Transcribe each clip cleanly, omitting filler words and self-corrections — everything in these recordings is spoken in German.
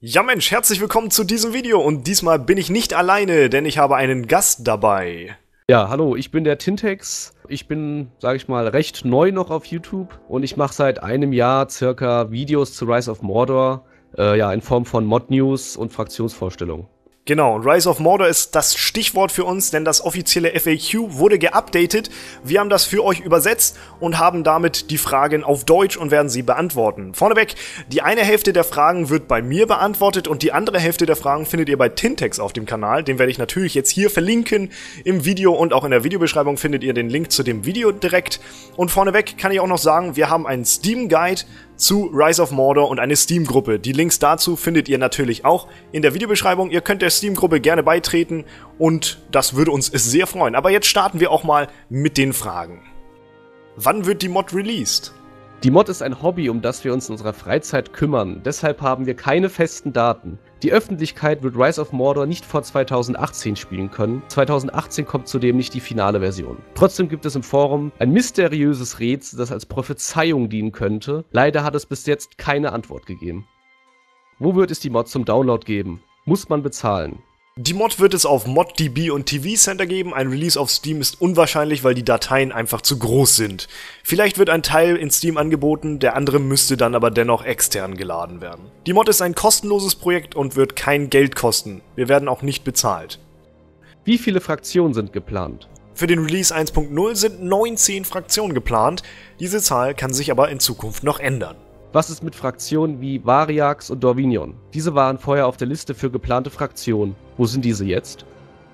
Ja Mensch, herzlich willkommen zu diesem Video und diesmal bin ich nicht alleine, denn ich habe einen Gast dabei. Ja, hallo, ich bin der Tintex. Ich bin, sage ich mal, recht neu noch auf YouTube und ich mache seit einem Jahr circa Videos zu Rise of Mordor, in Form von Mod-News und Fraktionsvorstellungen. Genau, und Rise of Mordor ist das Stichwort für uns, denn das offizielle FAQ wurde geupdatet. Wir haben das für euch übersetzt und haben damit die Fragen auf Deutsch und werden sie beantworten. Vorneweg, die eine Hälfte der Fragen wird bei mir beantwortet und die andere Hälfte der Fragen findet ihr bei Tintex auf dem Kanal. Den werde ich natürlich jetzt hier verlinken im Video und auch in der Videobeschreibung findet ihr den Link zu dem Video direkt. Und vorneweg kann ich auch noch sagen, wir haben einen Steam-Guide zu Rise of Mordor und eine Steam-Gruppe. Die Links dazu findet ihr natürlich auch in der Videobeschreibung. Ihr könnt der Steam-Gruppe gerne beitreten und das würde uns sehr freuen. Aber jetzt starten wir auch mal mit den Fragen. Wann wird die Mod released? Die Mod ist ein Hobby, um das wir uns in unserer Freizeit kümmern. Deshalb haben wir keine festen Daten. Die Öffentlichkeit wird Rise of Mordor nicht vor 2018 spielen können. 2018 kommt zudem nicht die finale Version. Trotzdem gibt es im Forum ein mysteriöses Rätsel, das als Prophezeiung dienen könnte. Leider hat es bis jetzt keine Antwort gegeben. Wo wird es die Mod zum Download geben? Muss man bezahlen? Die Mod wird es auf ModDB und TV Center geben. Ein Release auf Steam ist unwahrscheinlich, weil die Dateien einfach zu groß sind. Vielleicht wird ein Teil in Steam angeboten, der andere müsste dann aber dennoch extern geladen werden. Die Mod ist ein kostenloses Projekt und wird kein Geld kosten. Wir werden auch nicht bezahlt. Wie viele Fraktionen sind geplant? Für den Release 1.0 sind 19 Fraktionen geplant. Diese Zahl kann sich aber in Zukunft noch ändern. Was ist mit Fraktionen wie Variax und Dorvinion? Diese waren vorher auf der Liste für geplante Fraktionen. Wo sind diese jetzt?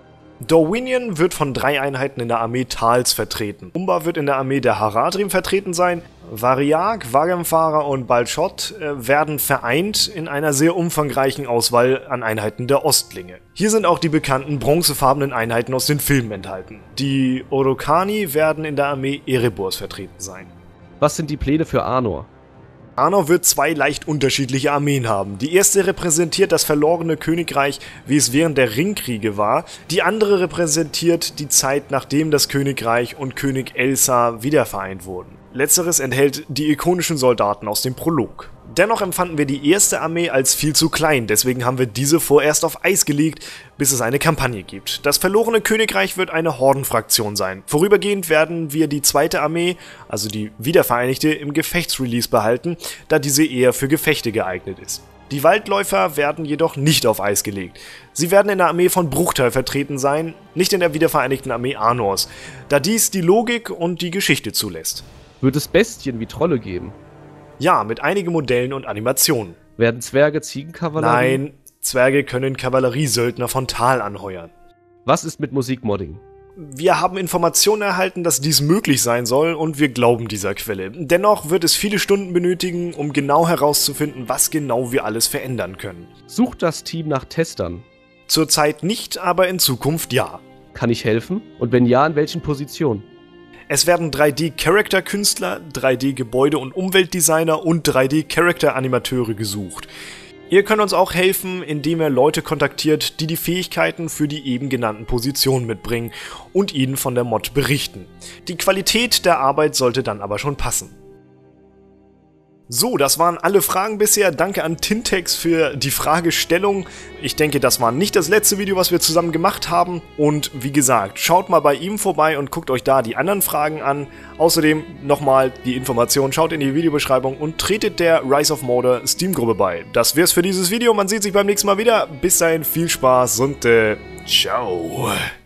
Dorvinion wird von 3 Einheiten in der Armee Thals vertreten. Umbar wird in der Armee der Haradrim vertreten sein. Variag, Wagenfahrer und Balshot werden vereint in einer sehr umfangreichen Auswahl an Einheiten der Ostlinge. Hier sind auch die bekannten bronzefarbenen Einheiten aus den Filmen enthalten. Die Orokhani werden in der Armee Erebors vertreten sein. Was sind die Pläne für Arnor? Arnor wird 2 leicht unterschiedliche Armeen haben. Die erste repräsentiert das verlorene Königreich, wie es während der Ringkriege war. Die andere repräsentiert die Zeit, nachdem das Königreich und König Elsa wiedervereint wurden. Letzteres enthält die ikonischen Soldaten aus dem Prolog. Dennoch empfanden wir die erste Armee als viel zu klein, deswegen haben wir diese vorerst auf Eis gelegt, bis es eine Kampagne gibt. Das verlorene Königreich wird eine Hordenfraktion sein. Vorübergehend werden wir die zweite Armee, also die wiedervereinigte, im Gefechtsrelease behalten, da diese eher für Gefechte geeignet ist. Die Waldläufer werden jedoch nicht auf Eis gelegt. Sie werden in der Armee von Bruchtal vertreten sein, nicht in der wiedervereinigten Armee Arnors, da dies die Logik und die Geschichte zulässt. Wird es Bestien wie Trolle geben? Ja, mit einigen Modellen und Animationen. Werden Zwerge Ziegenkavallerie? Nein, Zwerge können Kavalleriesöldner von Tal anheuern. Was ist mit Musikmodding? Wir haben Informationen erhalten, dass dies möglich sein soll und wir glauben dieser Quelle. Dennoch wird es viele Stunden benötigen, um genau herauszufinden, was genau wir alles verändern können. Sucht das Team nach Testern? Zurzeit nicht, aber in Zukunft ja. Kann ich helfen? Und wenn ja, in welchen Positionen? Es werden 3D-Character-Künstler, 3D-Gebäude- und Umweltdesigner und 3D-Character-Animateure gesucht. Ihr könnt uns auch helfen, indem ihr Leute kontaktiert, die die Fähigkeiten für die eben genannten Positionen mitbringen und ihnen von der Mod berichten. Die Qualität der Arbeit sollte dann aber schon passen. So, das waren alle Fragen bisher. Danke an Tintex für die Fragestellung. Ich denke, das war nicht das letzte Video, was wir zusammen gemacht haben. Und wie gesagt, schaut mal bei ihm vorbei und guckt euch da die anderen Fragen an. Außerdem nochmal die Information, schaut in die Videobeschreibung und tretet der Rise of Mordor Steam-Gruppe bei. Das wär's für dieses Video. Man sieht sich beim nächsten Mal wieder. Bis dahin, viel Spaß und ciao.